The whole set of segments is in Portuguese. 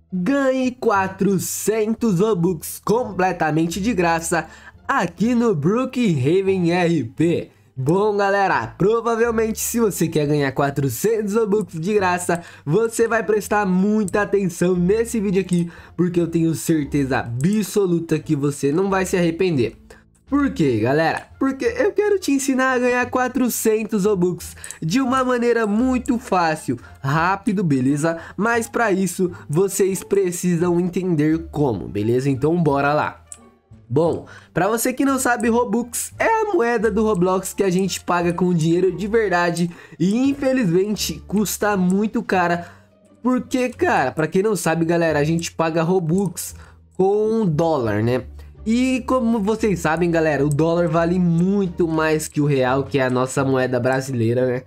Ganhe 400 Robux completamente de graça aqui no Brookhaven RP. Bom, galera, provavelmente se você quer ganhar 400 Robux de graça, você vai prestar muita atenção nesse vídeo aqui, porque eu tenho certeza absoluta que você não vai se arrepender. Por quê, galera? Porque eu quero te ensinar a ganhar 400 Robux de uma maneira muito fácil, rápido, beleza? Mas para isso, vocês precisam entender como, beleza? Então bora lá! Bom, para você que não sabe, Robux é a moeda do Roblox que a gente paga com dinheiro de verdade e infelizmente custa muito cara. Porque, cara, para quem não sabe, galera, a gente paga Robux com dólar, né? E como vocês sabem, galera, o dólar vale muito mais que o real, que é a nossa moeda brasileira, né?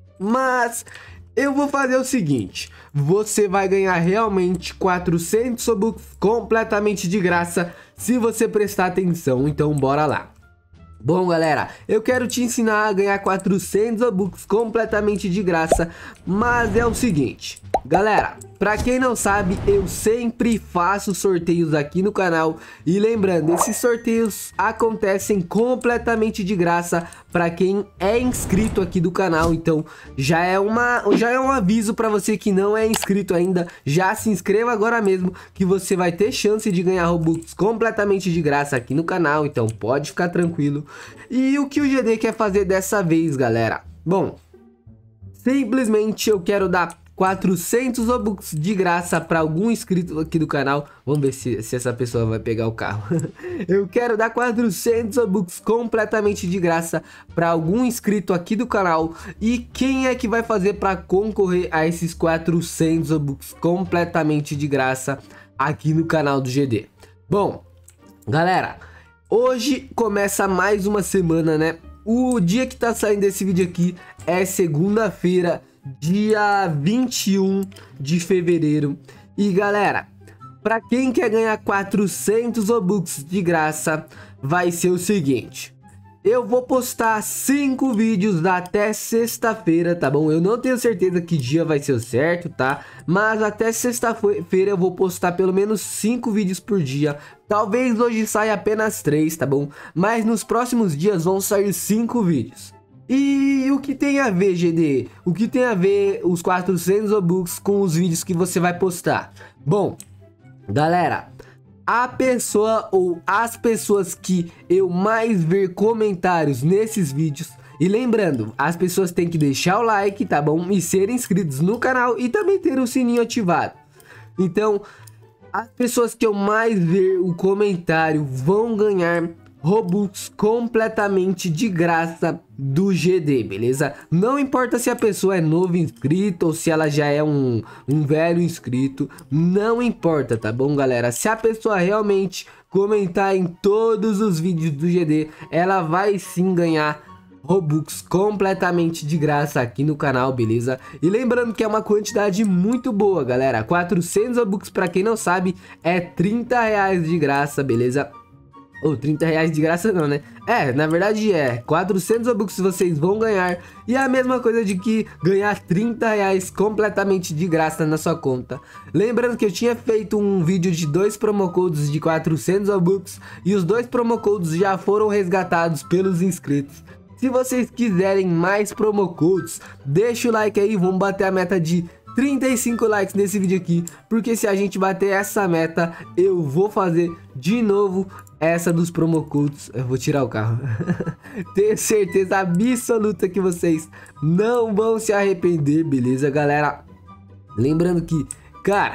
Mas eu vou fazer o seguinte: você vai ganhar realmente 400 Robux completamente de graça se você prestar atenção, então bora lá. Bom, galera, eu quero te ensinar a ganhar 400 Robux completamente de graça, mas é o seguinte, galera, pra quem não sabe, eu sempre faço sorteios aqui no canal e lembrando, esses sorteios acontecem completamente de graça pra quem é inscrito aqui do canal, então já é um aviso pra você que não é inscrito ainda, já se inscreva agora mesmo que você vai ter chance de ganhar Robux completamente de graça aqui no canal, então pode ficar tranquilo. E o que o GD quer fazer dessa vez, galera? Bom, simplesmente eu quero dar 400 Robux de graça para algum inscrito aqui do canal. Vamos ver se essa pessoa vai pegar o carro. Eu quero dar 400 Robux completamente de graça para algum inscrito aqui do canal. E quem é que vai fazer para concorrer a esses 400 Robux completamente de graça aqui no canal do GD? Bom, galera, hoje começa mais uma semana, né? O dia que tá saindo esse vídeo aqui é segunda-feira, dia 21 de fevereiro. E galera, pra quem quer ganhar 400 Robux de graça, vai ser o seguinte: eu vou postar 5 vídeos até sexta-feira, tá bom? Eu não tenho certeza que dia vai ser o certo, tá? Mas até sexta-feira eu vou postar pelo menos 5 vídeos por dia. Talvez hoje saia apenas 3, tá bom? Mas nos próximos dias vão sair 5 vídeos. E o que tem a ver, GD? O que tem a ver os 400 Robux com os vídeos que você vai postar? Bom, galera, a pessoa ou as pessoas que eu mais ver comentários nesses vídeos, e lembrando, as pessoas têm que deixar o like, tá bom? E serem inscritos no canal e também ter o sininho ativado. Então, as pessoas que eu mais ver o comentário vão ganhar Robux completamente de graça do GD, beleza? Não importa se a pessoa é novo inscrito ou se ela já é um velho inscrito, não importa, tá bom, galera? Se a pessoa realmente comentar em todos os vídeos do GD, ela vai sim ganhar Robux completamente de graça aqui no canal, beleza? E lembrando que é uma quantidade muito boa, galera. 400 Robux, pra quem não sabe, é 30 reais de graça, beleza? Ou 30 reais de graça não, né? Na verdade 400 Robux vocês vão ganhar. E é a mesma coisa de que ganhar 30 reais completamente de graça na sua conta. Lembrando que eu tinha feito um vídeo de 2 promocodes de 400 Robux. E os 2 promocodes já foram resgatados pelos inscritos. Se vocês quiserem mais promocodes, deixa o like aí, vamos bater a meta de 35 likes nesse vídeo aqui, porque se a gente bater essa meta, eu vou fazer de novo essa dos promocodes. Eu vou tirar o carro. Tenho certeza absoluta que vocês não vão se arrepender, beleza, galera? Lembrando que, cara,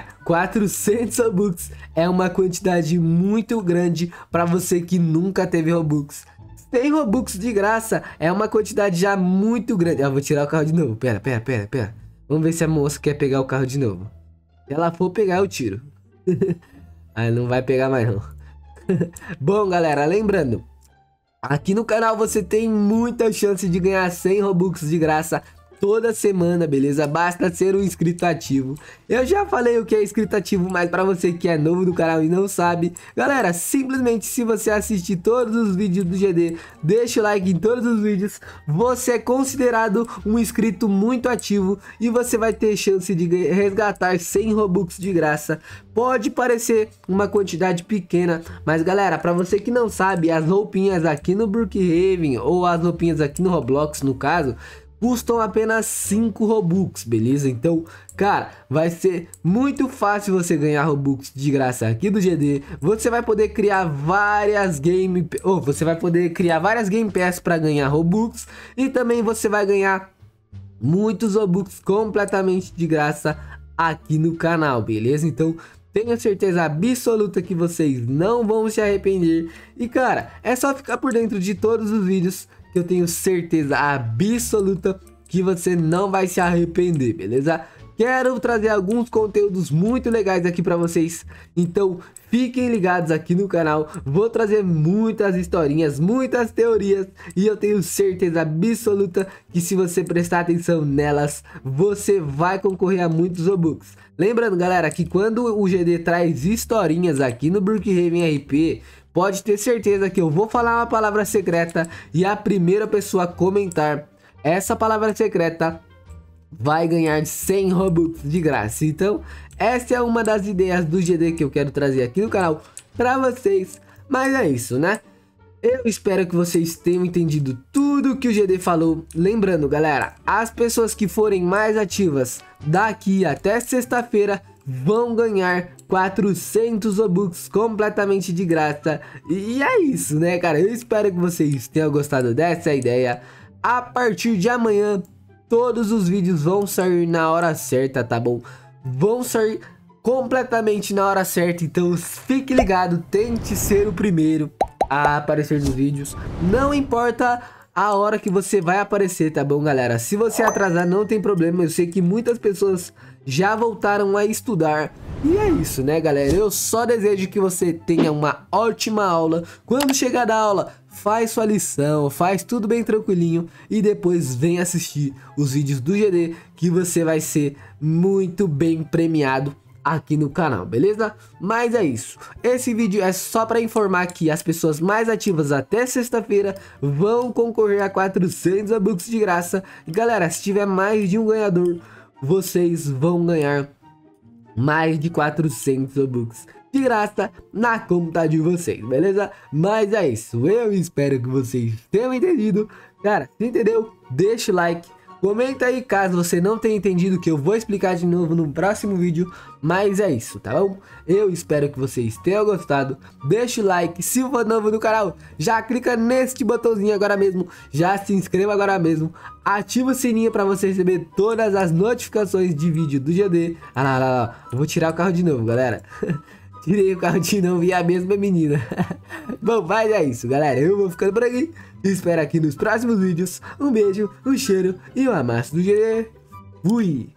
400 Robux é uma quantidade muito grande para você que nunca teve Robux. Tem Robux de graça, é uma quantidade já muito grande. Eu vou tirar o carro de novo, pera. Vamos ver se a moça quer pegar o carro de novo. Se ela for pegar, eu tiro. Aí não vai pegar mais não. Bom, galera, lembrando, aqui no canal você tem muita chance de ganhar 100 Robux de graça toda semana, beleza? Basta ser um inscrito ativo. Eu já falei o que é inscrito ativo, mas para você que é novo do canal e não sabe, galera, simplesmente se você assistir todos os vídeos do GD, deixa o like em todos os vídeos, você é considerado um inscrito muito ativo e você vai ter chance de resgatar 100 Robux de graça. Pode parecer uma quantidade pequena, mas galera, para você que não sabe, as roupinhas aqui no Brookhaven ou as roupinhas aqui no Roblox, no caso, custam apenas 5 Robux, beleza? Então, cara, vai ser muito fácil você ganhar Robux de graça aqui do GD. Você vai poder criar várias Game Pass para ganhar Robux e também você vai ganhar muitos Robux completamente de graça aqui no canal, beleza? Então, tenho certeza absoluta que vocês não vão se arrepender. E cara, é só ficar por dentro de todos os vídeos que eu tenho certeza absoluta que você não vai se arrepender, beleza? Quero trazer alguns conteúdos muito legais aqui para vocês, então fiquem ligados aqui no canal. Vou trazer muitas historinhas, muitas teorias e eu tenho certeza absoluta que se você prestar atenção nelas, você vai concorrer a muitos Robux. Lembrando, galera, que quando o GD traz historinhas aqui no Brookhaven RP, pode ter certeza que eu vou falar uma palavra secreta e a primeira pessoa a comentar essa palavra secreta vai ganhar 100 Robux de graça. Então, essa é uma das ideias do GD que eu quero trazer aqui no canal para vocês. Mas é isso, né? Eu espero que vocês tenham entendido tudo que o GD falou. Lembrando, galera, as pessoas que forem mais ativas daqui até sexta-feira vão ganhar 400 Robux completamente de graça. E é isso, né, cara? Eu espero que vocês tenham gostado dessa ideia. A partir de amanhã, todos os vídeos vão sair na hora certa, tá bom? Vão sair completamente na hora certa, então fique ligado, tente ser o primeiro a aparecer nos vídeos. Não importa a hora que você vai aparecer, tá bom, galera? Se você atrasar, não tem problema. Eu sei que muitas pessoas já voltaram a estudar. E é isso, né, galera? Eu só desejo que você tenha uma ótima aula. Quando chegar da aula, faz sua lição, faz tudo bem tranquilinho e depois vem assistir os vídeos do GD, que você vai ser muito bem premiado aqui no canal, beleza? Mas é isso, esse vídeo é só para informar que as pessoas mais ativas até sexta-feira vão concorrer a 400 Robux de graça. E galera, se tiver mais de um ganhador, vocês vão ganhar mais de 400 Robux de graça na conta de vocês, beleza? Mas é isso, eu espero que vocês tenham entendido. Cara, se entendeu, deixa o like. Comenta aí caso você não tenha entendido, que eu vou explicar de novo no próximo vídeo. Mas é isso, tá bom? Eu espero que vocês tenham gostado. Deixa o like, se for novo no canal, já clica neste botãozinho agora mesmo. Já se inscreva agora mesmo. Ativa o sininho para você receber todas as notificações de vídeo do GD. Ah lá. Eu vou tirar o carro de novo, galera. Tirei o carro de novo e a mesma menina. Bom, mas é isso, galera. Eu vou ficando por aqui. Espero aqui nos próximos vídeos. Um beijo, um cheiro e um amasso do GD. Fui!